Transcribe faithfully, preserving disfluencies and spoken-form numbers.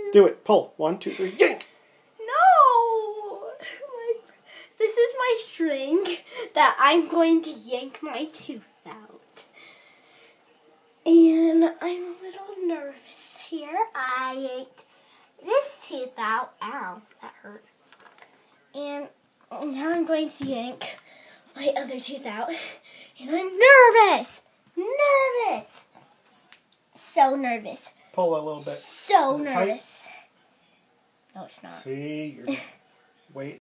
Do it. Pull. One, two, three. Yank. No. Like, this is my string that I'm going to yank my tooth out. And I'm a little nervous here. I yanked this tooth out. Ow, that hurt. And now I'm going to yank my other tooth out. And I'm nervous. Nervous. So nervous. Pull a little bit. So Is it nervous. tight? No, it's not. See, you're wait.